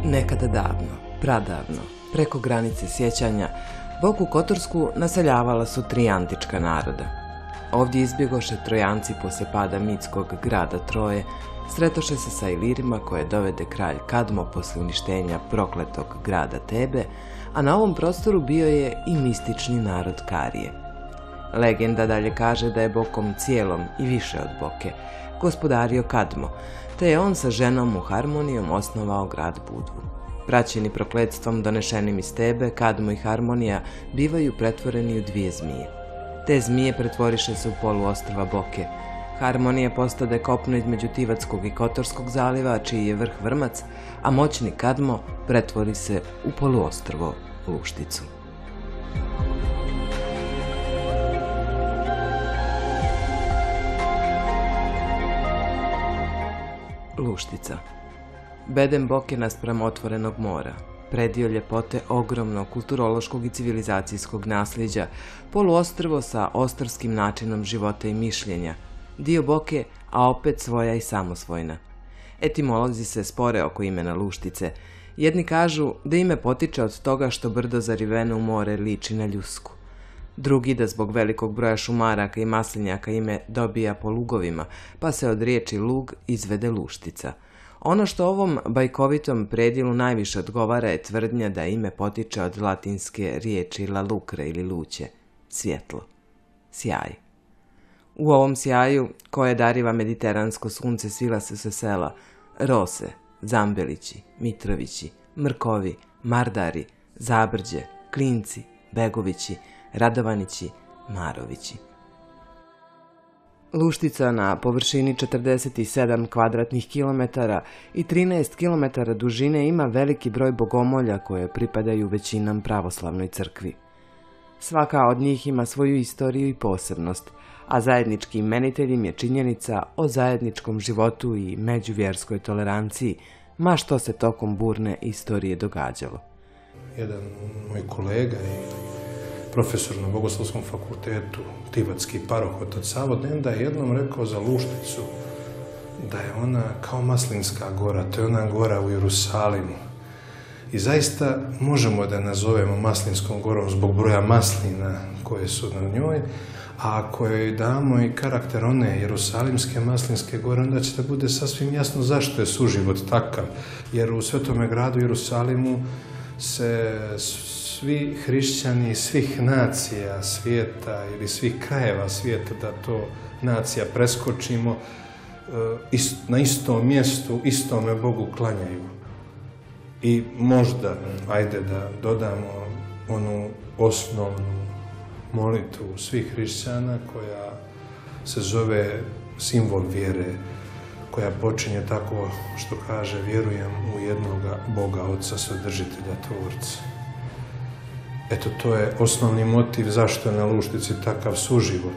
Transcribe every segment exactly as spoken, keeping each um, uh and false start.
Nekada davno, pradavno, preko granice sjećanja, Boku Kotorsku naseljavala su tri antička naroda. Ovdje izbjegoše Trojanci posle pada mitskog grada Troje, sretoše se sa Ilirima koje dovede kralj Kadmo posle uništenja prokletog grada Tebe, a na ovom prostoru bio je i mistični narod Karije. Legenda dalje kaže da je Bokom cijelom i više od Boke gospodario Kadmo, te je on sa ženom Harmonijom osnovao grad Budvu. Praćeni prokletstvom donešenim iz Tebe, Kadmo i Harmonija bivaju pretvoreni u dvije zmije. Te zmije pretvoriše se u poluostrva Boke. Harmonija postade kopno između Tivatskog i Kotorskog zaliva, čiji je vrh Vrmac, a moćni Kadmo pretvori se u poluostrvo Lušticu. Luštica. Bedem Boke naspram otvorenog mora, predio ljepote ogromnog kulturološkog i civilizacijskog nasljeđa, poluostrvo sa ostarskim načinom života i mišljenja, dio Boke, a opet svoja i samosvojna. Etimolozi se spore oko imena Luštice. Jedni kažu da ime potiče od toga što brdo zariveno u more liči na ljusku. Drugi da zbog velikog broja šumaraka i maslinjaka ime dobija po lugovima, pa se od riječi lug izvede Luštica. Ono što ovom bajkovitom predjelu najviše odgovara je tvrdnja da ime potiče od latinske riječi la lucre ili luće, svjetlo, sjaj. U ovom sjaju, koje dariva mediteransko sunce, svila su se sela Rose, Zambelići, Mitrovići, Mrkovi, Mardari, Zabrđe, Klinci, Begovići, Radovanići, Marovići. Luštica na površini četrdeset sedam kvadratnih kilometara i trinaest kilometara dužine ima veliki broj bogomolja koje pripadaju većinom pravoslavnoj crkvi. Svaka od njih ima svoju istoriju i posebnost, a zajednički imenitelj im je činjenica o zajedničkom životu i međuvjerskoj toleranciji, ma što se tokom burne istorije događalo. Jedan moj kolega i profesor na Bogoslovskom fakultetu, tivatski paroh otac Savo Denda, je jednom rekao za Lušticu da je ona kao Maslinska gora, to je ona gora u Jerusalimu. I zaista možemo da je nazovemo Maslinskom gorom zbog broja maslina koje su na njoj, a ako joj damo i karakter one Jerusalimske Maslinske gore, onda će da bude sasvim jasno zašto je suživot takav. Jer u Svetome gradu Jerusalimu se svi hrišćani svih nacija svijeta ili svih krajeva svijeta, da to nacija preskočimo, na istom mjestu, istome Bogu klanjaju. I možda, ajde da dodamo onu osnovnu molitvu svih hrišćana koja se zove simbol vjere, koja počinje tako što kaže vjerujem u jednoga Boga Oca, Svedržitelja, Tvorca. Eto, to je osnovni motiv zašto je na Luštici takav suživot.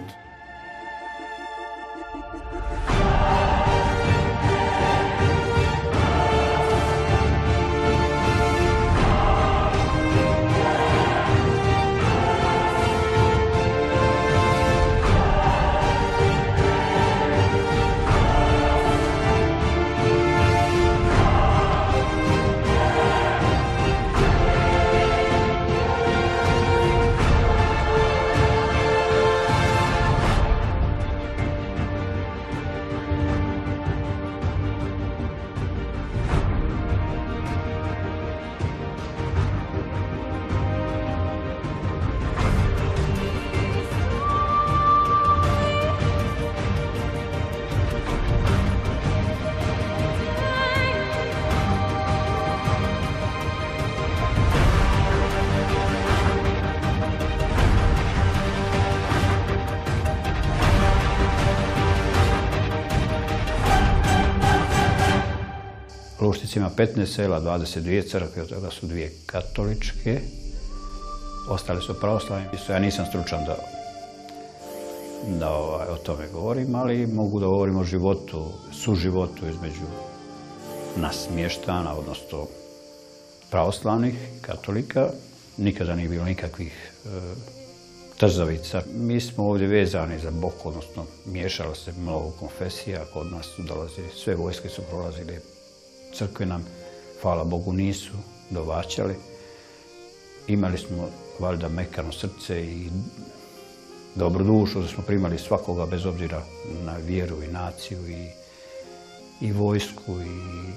Luštica ima petnaest sela, dvadeset dvije crkve, od toga su dvije katoličke, ostale su pravoslavne. Ja nisam stručan da, da ovaj, o tome govorim, ali mogu da govorim o životu, suživotu između nas mještana, odnosno pravoslavnih katolika. Nikada nije bilo nikakvih e, trzavica. Mi smo ovdje vezani za Boku, odnosno miješalo se mnogo konfesija, kod nas su dolazili, sve vojske su prolazile, crkve nam hvala Bogu, nisu dovaćali. Imali smo valjda mekano srce i dobru dušu, da smo primali svakoga bez obzira na vjeru i naciju i, i vojsku. I,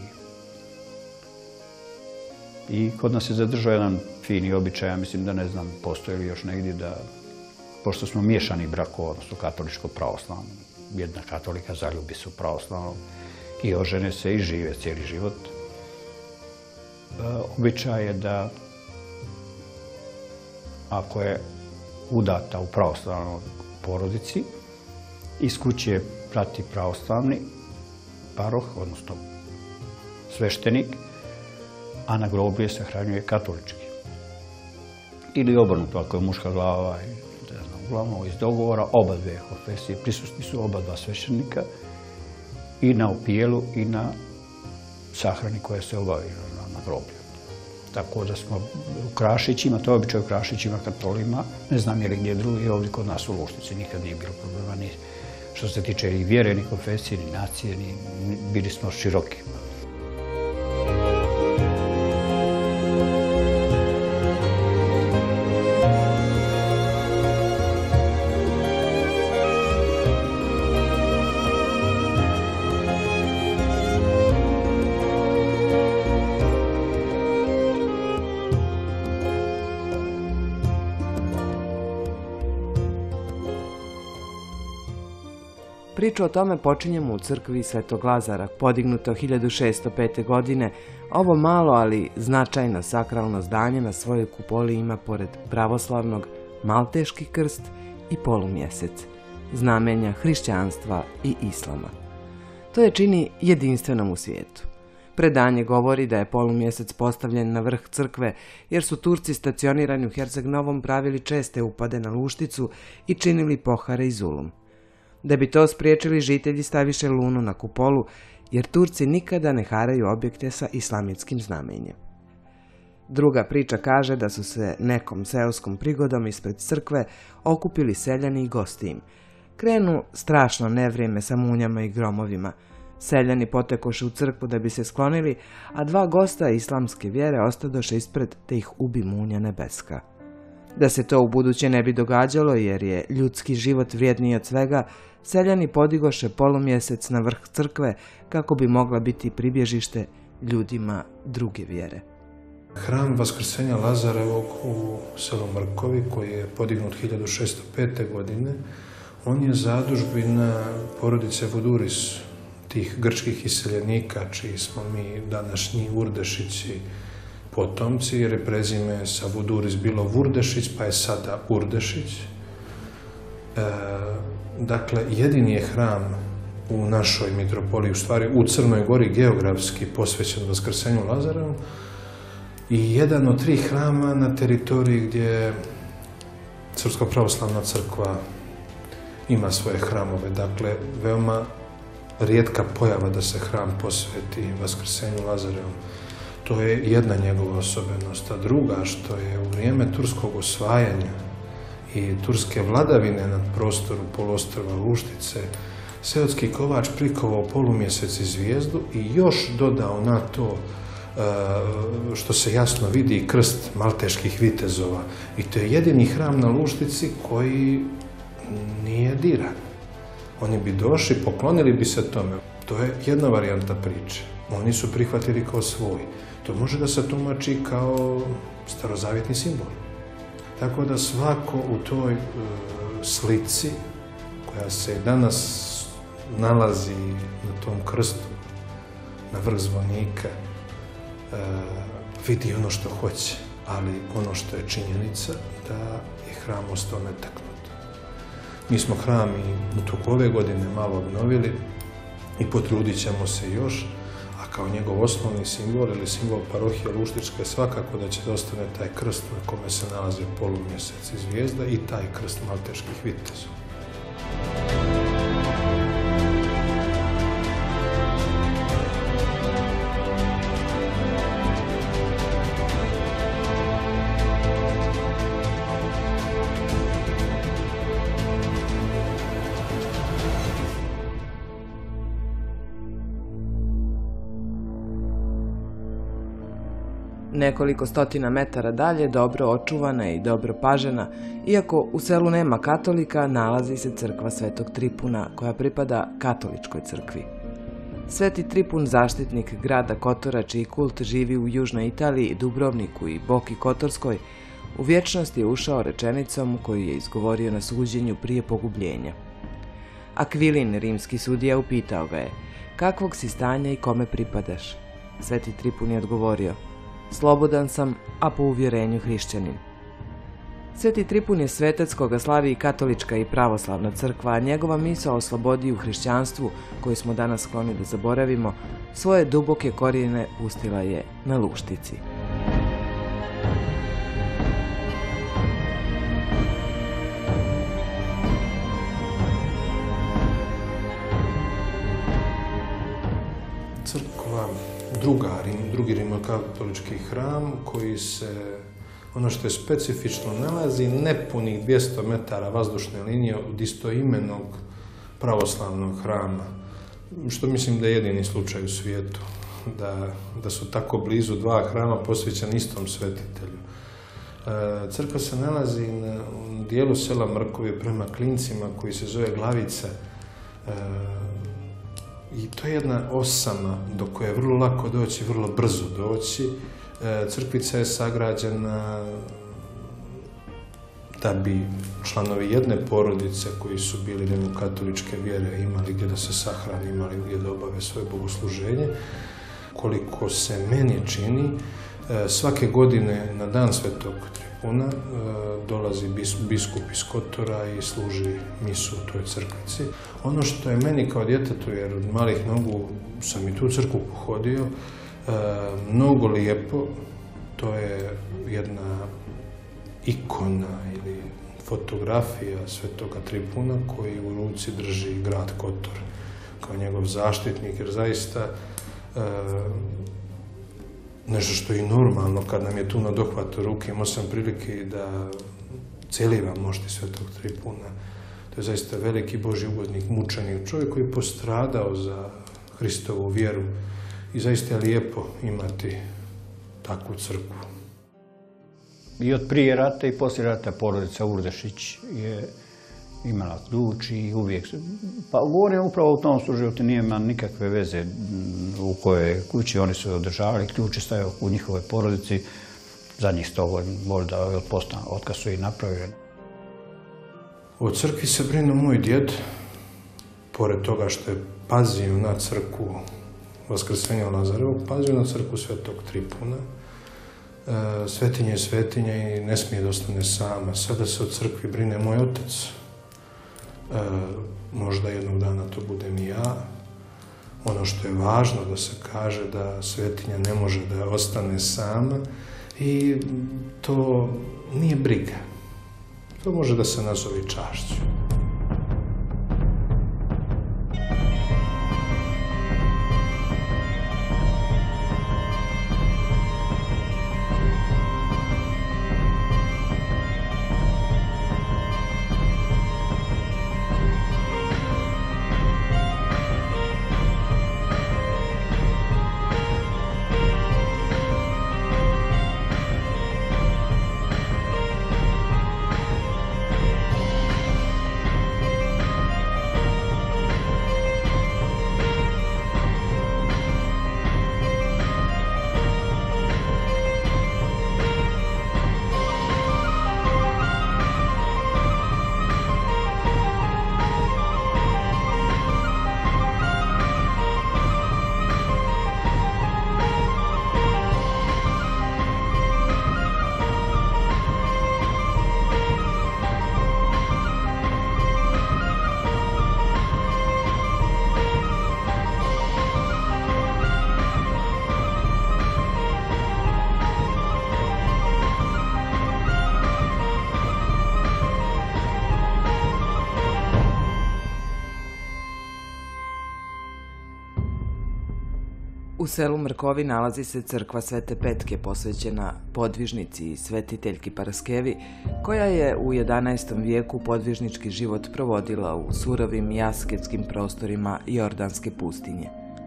I kod nas je zadržao jedan fini običaj, ja mislim da ne znam postoji li još negdje, da pošto smo miješani brakova, odnosno katoličko-pravoslavno, jedna katolika zaljubi se u pravoslavno i ožene se i žive cijeli život. Običaj je da ako je udata u pravoslavnoj porodici, iz kuće prati pravoslavni paroh, odnosno sveštenik, a na groblje se hranjuje katolički. Ili obrnuto, ako je muška glava, ne znam, uglavnom iz dogovora, oba dve konfesije, prisutni su oba dva sveštenika i na opijelu i na sahrani koja se obavi na, na groblju. Tako da smo u Krašićima, to je običaj u Krašićima, katolima, ne znam je li gdje drugi, ovdje kod nas u Luštici nikad nije bilo problema, ni što se tiče ni vjere, ni konfesije, ni nacije, ni, bili smo široki. Priču o tome počinjemo u crkvi Svetog Lazara, podignuto hiljadu šeststo pete. godine. Ovo malo, ali značajno sakralno zdanje na svojoj kupoli ima pored pravoslavnog malteški krst i polumjesec, znamenja hrišćanstva i islama. To je čini jedinstvenom u svijetu. Predanje govori da je polumjesec postavljen na vrh crkve, jer su Turci stacionirani u Herceg Novom pravili česte upade na Lušticu i činili pohare i zulum. Da bi to spriječili, žitelji staviše lunu na kupolu, jer Turci nikada ne haraju objekte sa islamitskim znamenjem. Druga priča kaže da su se nekom seoskom prigodom ispred crkve okupili seljani i gosti im. Krenu strašno nevrijeme sa munjama i gromovima. Seljani potekoše u crkvu da bi se sklonili, a dva gosta islamske vjere ostadoše ispred te ih ubi munja nebeska. Da se to u buduće ne bi događalo, jer je ljudski život vrijedniji od svega, seljani podigoše polumjesec na vrh crkve kako bi mogla biti pribježište ljudima druge vjere. Hram Vaskrsenja Lazarevog u selu Mrkovi, koji je podignut hiljadu šeststo pete. godine, on je zadužbina porodice Voduris, tih grčkih iseljenika, čiji smo mi današnji Urdešići potomci, jer je prezime sa Voduris bilo Vurdešić, pa je sada Urdešić. E, dakle, jedini je hram u našoj mitropoliji, u stvari u Crnoj Gori, geografski posvećen Vaskrsenju Lazarevu i jedan od tri hrama na teritoriji gdje Srpska pravoslavna crkva ima svoje hramove. Dakle, veoma rijetka pojava da se hram posveti Vaskrsenju Lazarevu. To je jedna njegova osobenost. A druga, što je u vrijeme turskog osvajanja i turske vladavine nad prostoru poluostrva Luštice, seotski kovač prikovao polumjesec i zvijezdu i još dodao na to, što se jasno vidi, krst malteških vitezova. I to je jedini hram na Luštici koji nije diran. Oni bi došli, poklonili bi se tome. To je jedna varijanta priče. Oni su prihvatili kao svoj. To može da se tumači kao starozavjetni simbol. Tako da svako u toj uh, slici, koja se danas nalazi na tom krstu, na vrh zvonika, uh, vidi ono što hoće, ali ono što je činjenica da je hram ostao netaknut. Mi smo hram i u toku ove godine malo obnovili i potrudit ćemo se još, a kao njegov osnovni simbol ili simbol parohije Luštičke svakako da će da ostane taj krst na kome se nalaze polumjesec i zvijezda i taj krst malteških vitezova. Nekoliko stotina metara dalje, dobro očuvana i dobro pažena, iako u selu nema katolika, nalazi se crkva Svetog Tripuna, koja pripada katoličkoj crkvi. Sveti Tripun, zaštitnik grada Kotora, čiji kult živi u južnoj Italiji, Dubrovniku i Boki Kotorskoj, u vječnost je ušao rečenicom koju je izgovorio na suđenju prije pogubljenja. Akvilin, rimski sudija, upitao ga je: kakvog si stanja i kome pripadaš? Sveti Tripun je odgovorio: slobodan sam, a po uvjerenju hrišćanin. Sveti Tripun je svetac koga slavi i katolička i pravoslavna crkva, a njegova misao o slobodi u hrišćanstvu, koju smo danas skloni da zaboravimo, svoje duboke korijene pustila je na Luštici. Crkva, druga, drugi rimokatolički hram koji se, ono što je specifično, nalazi nepunih dvjesto metara vazdušne linije od istoimenog pravoslavnog hrama, što mislim da je jedini slučaj u svijetu, da, da su tako blizu dva hrama posvećeni istom svetitelju. Crkva se nalazi na dijelu sela Mrkovi prema Klincima koji se zove Glavica. I to je jedna osama do koje je vrlo lako doći, vrlo brzo doći. Crkvica je sagrađena da bi članovi jedne porodice koji su bili rimokatoličke vjere imali gdje da se sahrani, imali gdje da obave svoje bogosluženje. Koliko se meni čini, svake godine na dan Svetog Tripuna dolazi biskup iz Kotora i služi misu u toj crkvici. Ono što je meni kao djetetu, jer od malih nogu sam i tu crkvu pohodio, mnogo lijepo, to je jedna ikona ili fotografija Svetoga Tripuna koji u ruci drži grad Kotor kao njegov zaštitnik, jer zaista nešto što je i normalno kad nam je tu na dohvatu ruke, imao sam prilike da celivam mošti Svetog Tripuna. To je zaista veliki Božji ugodnik, mučenik, čovjek koji je postradao za Hristovu vjeru i zaista je lijepo imati takvu crkvu. I od prije rata i poslije rata porodica Urdešić je imala ključ i uvijek... Pa govorim upravo u tom slučaju, nije ima nikakve veze u kojoj kući oni su održavali. Ključ je stajao u njihovoj porodici zadnjih sto godina, možda od postana, otkad su i napravljeni. O crkvi se brinuo moj djed, pored toga što je pazio na crkvu Vaskrsenja Lazarevog, pazio na crkvu Svetog Tripuna. Svetinja je svetinja i ne smije da ostane sama. Sada se o crkvi brine moj otac. Možda jednog dana to budem i ja. Ono što je važno da se kaže da svetinja ne može da ostane sama i to nije briga. To može da se nazove čašću. U selu Mrkovi nalazi se crkva Svete Petke, posvećena podvižnici i svetiteljki Paraskevi, koja je u jedanaestom vijeku podvižnički život provodila u surovim i asketskim prostorima Jordanske pustinje.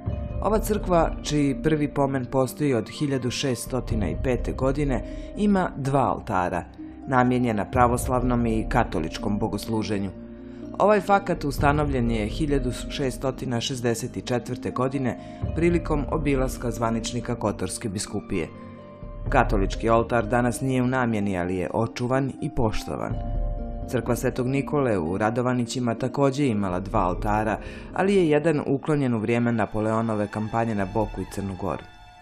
Ova crkva, čiji prvi pomen postoji od hiljadu šeststo pete. godine, ima dva oltara, namijenjena pravoslavnom i katoličkom bogosluženju. Ovaj fakat ustanovljen je hiljadu šeststo šezdeset četvrte. godine prilikom obilaska zvaničnika Kotorske biskupije. Katolički oltar danas nije u namjeni, ali je očuvan i poštovan. Crkva Svetog Nikole u Radovanićima također imala dva oltara, ali je jedan uklonjen u vrijeme Napoleonove kampanje na Boku i Crnu Goru.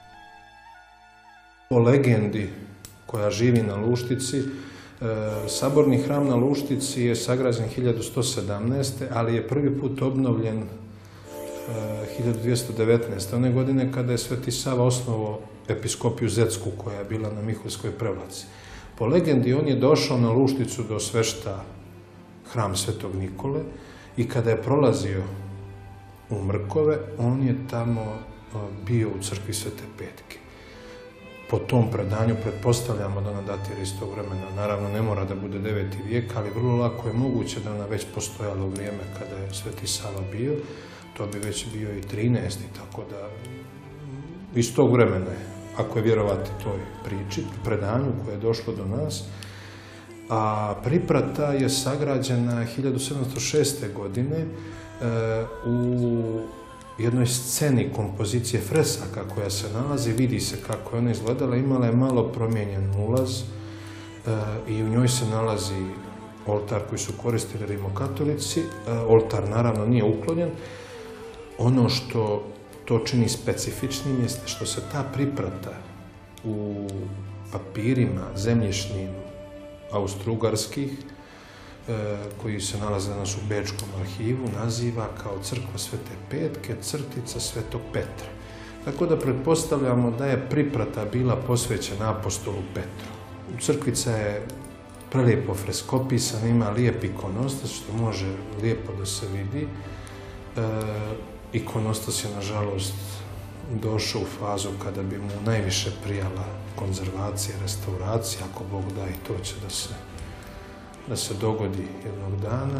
Po legendi koja živi na Luštici, saborni hram na Luštici je sagrađen hiljadu sto sedamnaeste. ali je prvi put obnovljen hiljadu dvjesto devetnaeste. one godine kada je Sveti Sava osnovao episkopiju Zetsku koja je bila na Miholjskoj Prevlaci. Po legendi on je došao na Lušticu do svešta hram Svetog Nikole i kada je prolazio u Mrkove, on je tamo bio u crkvi Svete Petke. Po tom predanju pretpostavljamo da ona datira iz tog vremena. Naravno, ne mora da bude deveti vijek, ali vrlo lako je moguće da ona već postojala u vrijeme kada je Sveti Sava bio. To bi već bio i trinaesti. tako da iz tog vremena je, ako je vjerovati toj priči, predanju koje je došlo do nas. A priprata je sagrađena hiljadu sedamsto šeste. godine e, u jednoj sceni kompozicije fresaka koja se nalazi, vidi se kako je ona izgledala, imala je malo promijenjen ulaz e, i u njoj se nalazi oltar koji su koristili rimokatolici. E, oltar naravno nije uklonjen. Ono što to čini specifičnim jeste što se ta priprata u papirima zemljišnim austrougarskih, koji se nalaze danas u Bečkom arhivu, naziva kao crkva Svete Petke, crtica Svetog Petra. Tako da pretpostavljamo da je priprata bila posvećena apostolu Petru. Crkvica je prelijepo freskopisana, ima lijep ikonostas, što može lijepo da se vidi. Ikonostas je, nažalost, došao u fazu kada bi mu najviše prijala konzervacija, restauracija, ako Bog da, i to će da se, da se dogodi jednog dana.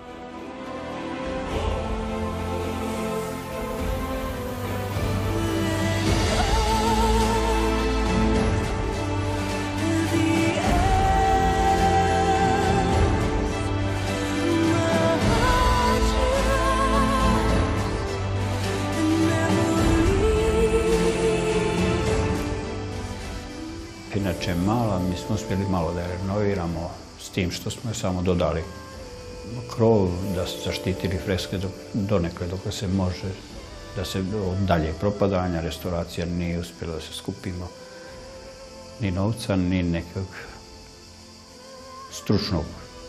Inače mala, mi smo uspjeli malo da je renoviramo s tim što smo samo dodali krov, da su zaštitili freske donekle dok se može, da se dalje propadanja, restauracija nije uspjela da se skupimo ni novca, ni nekog stručnog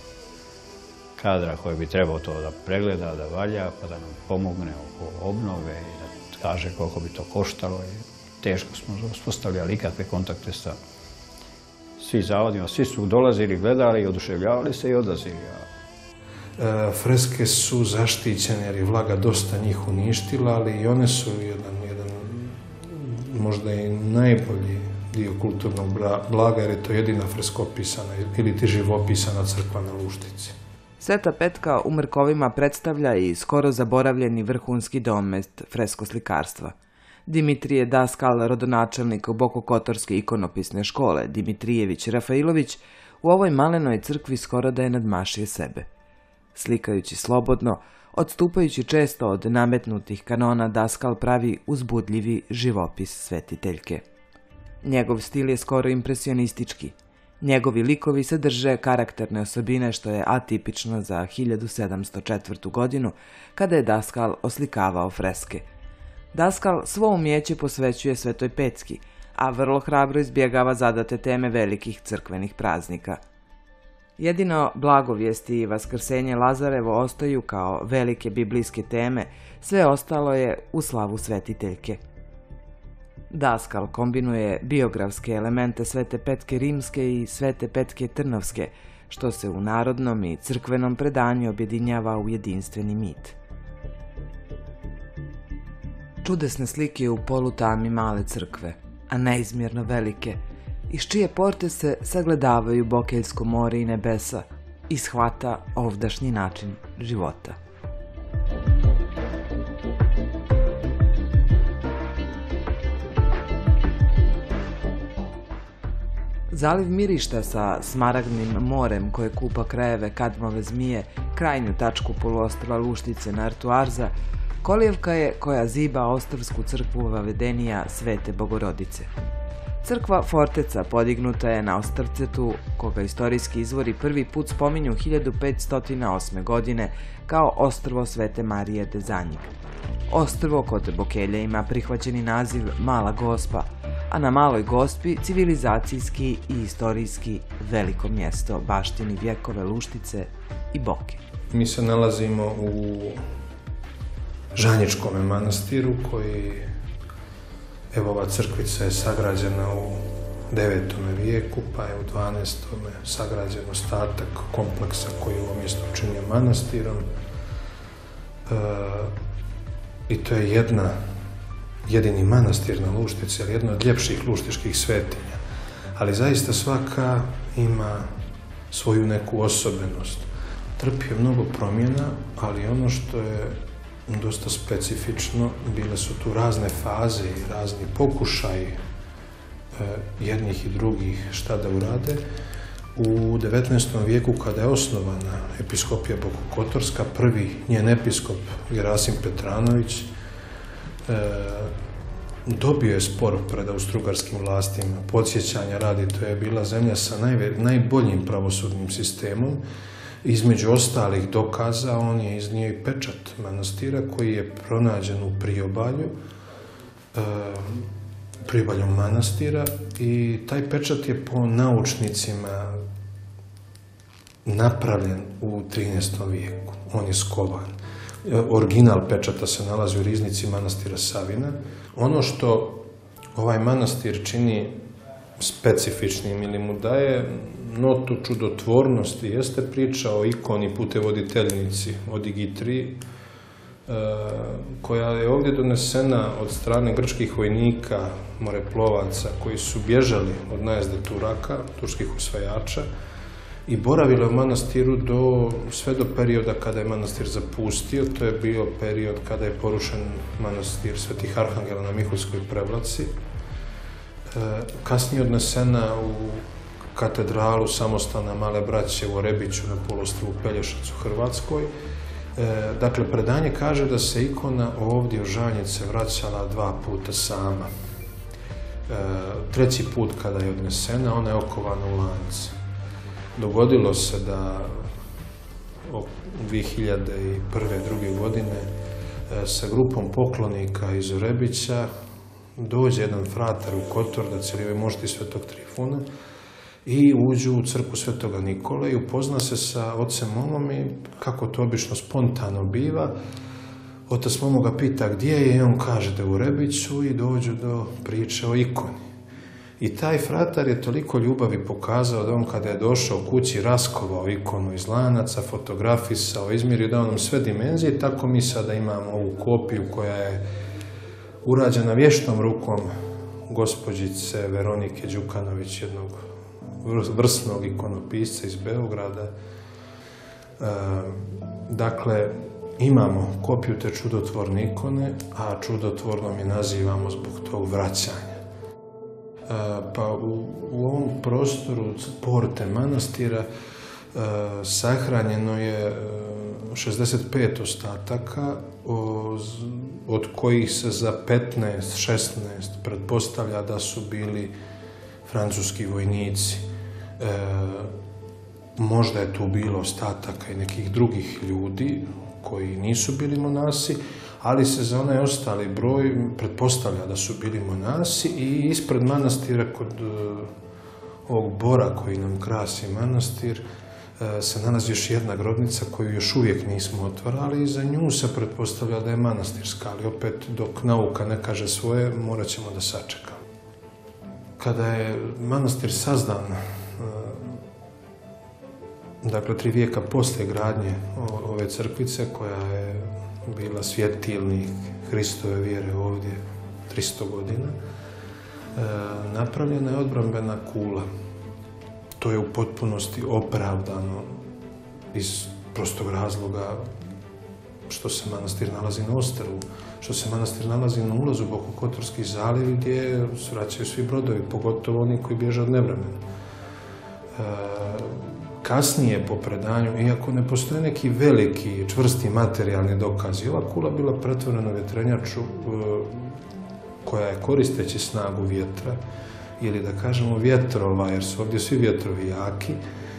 kadra koji bi trebao to da pregleda, da valja, pa da nam pomogne oko obnove i da kaže koliko bi to koštalo. Teško smo uspostavljali ikakve kontakte sa svi zavodima. Svi su dolazili, gledali, oduševljavali se i odlazili. E, freske su zaštićene jer je vlaga dosta njih uništila, ali i one su jedan, jedan možda i najbolji dio kulturnog blaga, jer je to jedina freskopisana ili ti živopisana crkva na Luštici. Sveta Petka u Mrkovima predstavlja i skoro zaboravljeni vrhunski domet freskoslikarstva. Dimitrije Daskal, rodonačelnik Bokokotorske ikonopisne škole, Dimitrijević Rafailović, u ovoj malenoj crkvi skoro da je nadmašio sebe. Slikajući slobodno, odstupajući često od nametnutih kanona, Daskal pravi uzbudljivi živopis svetiteljke. Njegov stil je skoro impresionistički. Njegovi likovi sadrže karakterne osobine, što je atipično za hiljadu sedamsto četvrtu. godinu, kada je Daskal oslikavao freske. Daskal svo umjeće posvećuje Svetoj Petki, a vrlo hrabro izbjegava zadate teme velikih crkvenih praznika. Jedino blagovijesti i vaskrsenje Lazarevo ostaju kao velike biblijske teme, sve ostalo je u slavu svetiteljke. Daskal kombinuje biografske elemente Svete Petke Rimske i Svete Petke Trnovske, što se u narodnom i crkvenom predanju objedinjava u jedinstveni mit. Čudesne slike u polutami male crkve, a neizmjerno velike, iz čije porte se sagledavaju Bokeljsko more i nebesa i shvata ovdašnji način života. Zaliv Mirišta sa smaragdnim morem koje kupa krajeve Kadmove zmije, krajnju tačku poluostrva Luštice na rtu Arza, kolijevka je koja ziba ostrvsku crkvu Vavedenija Svete Bogorodice. Crkva Forteca podignuta je na ostrvcetu, koga istorijski izvori prvi put spominju hiljadu petsto osme. godine kao ostrvo Svete Marije de Zanjig. Ostrvo kod Bokelja ima prihvaćeni naziv Mala Gospa, a na Maloj Gospi civilizacijski i istorijski veliko mjesto baštini vjekove Luštice i Boke. Mi se nalazimo u Žanjičkom manastiru koji, evo ova crkvica je sagrađena u devetom vijeku, pa je u dvanaestom sagrađen ostatak kompleksa koji je ovo mjesto činio manastirom. E, I to je jedna, jedini manastir na Luštici, ali jedna od ljepših luštiških svetinja. Ali zaista svaka ima svoju neku osobenost. Trpi je mnogo promjena, ali ono što je dosta specifično, bile su tu razne faze i razni pokušaji e, jednih i drugih šta da urade. U devetnaestom vijeku, kada je osnovana episkopija Bokokotorska, prvi njen episkop Gerasim Petranović e, dobio je spor pred austrougarskim vlastima. Podsjećanja radi, to je bila zemlja sa najve, najboljim pravosudnim sistemom. Između ostalih dokaza, on je iznio i pečat manastira koji je pronađen u priobalju, e, priobaljom manastira, i taj pečat je po naučnicima napravljen u trinaestom vijeku. On je skovan. Original pečata se nalazi u riznici manastira Savina. Ono što ovaj manastir čini specifičnim ili mu daje notu čudotvornosti jeste priča o ikoni putevoditeljnici od Igitri, koja je ovdje donesena od strane grčkih vojnika, moreplovaca koji su bježali od najezde Turaka, turskih osvajača, i boravile u manastiru do, sve do perioda kada je manastir zapustio. To je bio period kada je porušen manastir Svetih Arhangela na Miholjskoj Prevlaci. Kasnije odnesena u katedralu samostana Male Braće u Orebiću na poluostrvu Pelješac u Hrvatskoj. Dakle, predanje kaže da se ikona ovdje u Žanjice vraćala dva puta sama. Treći put kada je odnesena, ona je okovana u lance. Dogodilo se da dvije hiljade prve. druge godine sa grupom poklonika iz Orebića dođe jedan fratar u Kotor da cjeljuje mošti Svetog Trifuna i uđu u crkvu Svetoga Nikole i upozna se sa ocem Momom, i kako to obično spontano biva, otac Momo ga pita gdje je i on kaže da je u Rebiću, i dođu do priče o ikoni. I taj fratar je toliko ljubavi pokazao da on kada je došao kući raskovao ikonu iz lanaca, fotografisao, izmjerio, dao nam sve dimenzije. Tako mi sada imamo ovu kopiju koja je urađena vještom rukom gospođice Veronike Đukanović, jednog vrsnog ikonopisca iz Beograda. E, dakle, imamo kopiju te čudotvorne ikone, a čudotvornom je nazivamo zbog tog vraćanja. E, pa u, u ovom prostoru porte manastira e, sahranjeno je šezdeset pet ostataka, od kojih se za petnaest šesnaest pretpostavlja da su bili francuski vojnici. E, možda je tu bilo ostataka i nekih drugih ljudi koji nisu bili monasi, ali se za onaj ostali broj pretpostavlja da su bili monasi. I ispred manastira, kod uh, ovog bora koji nam krasi manastir, uh, se nalazi još jedna grobnica koju još uvijek nismo otvarali, i za nju se pretpostavlja da je manastirska, ali opet dok nauka ne kaže svoje, morat ćemo da sačekamo. Kada je manastir sazdan, dakle tri vijeka poslije gradnje ove crkvice, koja je bila svjetilnik Hristove vjere ovdje tristo godina, napravljena je odbrambena kula. To je u potpunosti opravdano iz prostog razloga što se manastir nalazi na ostrvu, što se manastir nalazi na ulazu u Bokokotorski zaliv gdje svraćaju svi brodovi, pogotovo oni koji bježe od nevremena. kasnije po predanju, iako ne postoje neki veliki, čvrsti materijalni dokazi, ova kula bila pretvorena u vjetrenjaču koja je, koristeći snagu vjetra, ili da kažemo vjetrova, jer su ovdje svi vjetrovi jaki,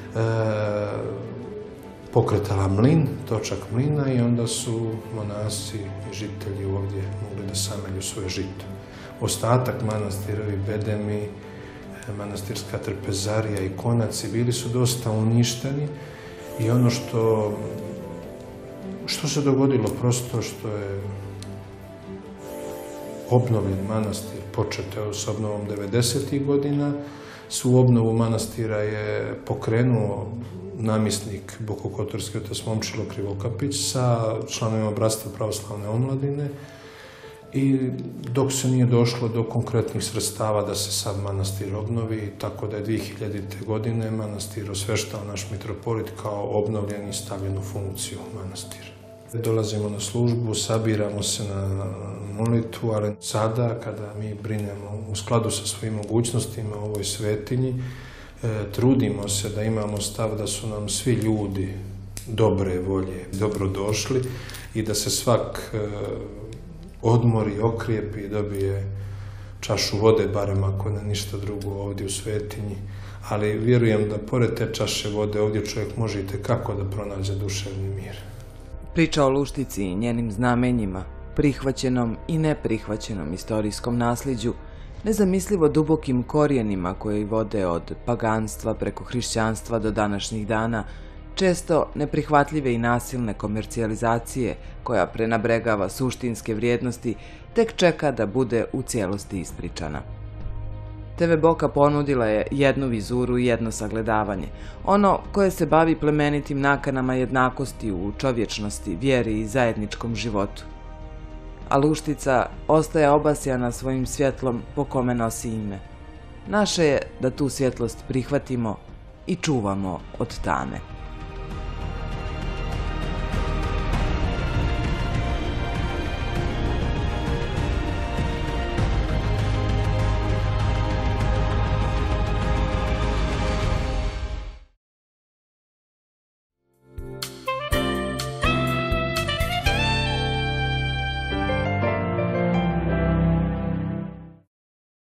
pokretala mlin, točak mlina, i onda su monasi i žitelji ovdje mogli da samelju svoje žito. Ostatak manastirovi, bedemi, manastirska trpezarija i konaci bili su dosta uništeni, i ono što, što se dogodilo prosto, što je obnovljen manastir, počeo s obnovom devedesetih godina, svu obnovu manastira je pokrenuo namjesnik Bokokotorski otac Momčilo Krivokapić sa članovima Bratstva pravoslavne omladine, i dok se nije došlo do konkretnih sredstava da se sad manastir obnovi, tako da je dvije hiljadite. godine manastir osveštao naš mitropolit kao obnovljen i stavljen u funkciju manastir. Dolazimo na službu, sabiramo se na molitvu, ali sada kada mi brinemo u skladu sa svojim mogućnostima u ovoj svetinji, trudimo se da imamo stav da su nam svi ljudi dobre volje, dobrodošli, i da se svak odmori, okrijepi i dobije čašu vode, barem ako ne ništa drugo ovdje u svetinji. Ali vjerujem da pored te čaše vode ovdje čovjek može itekako da pronađe duševni mir. Priča o Luštici i njenim znamenjima, prihvaćenom i neprihvaćenom istorijskom nasljeđu, nezamislivo dubokim korijenima koji vode od paganstva preko hrišćanstva do današnjih dana, često neprihvatljive i nasilne komercijalizacije koja prenabregava suštinske vrijednosti, tek čeka da bude u cijelosti ispričana. te ve Boka ponudila je jednu vizuru i jedno sagledavanje, ono koje se bavi plemenitim nakanama jednakosti u čovječnosti, vjeri i zajedničkom životu. A Luštica ostaje obasjana svojim svjetlom po kome nosi ime. Naše je da tu svjetlost prihvatimo i čuvamo od tame.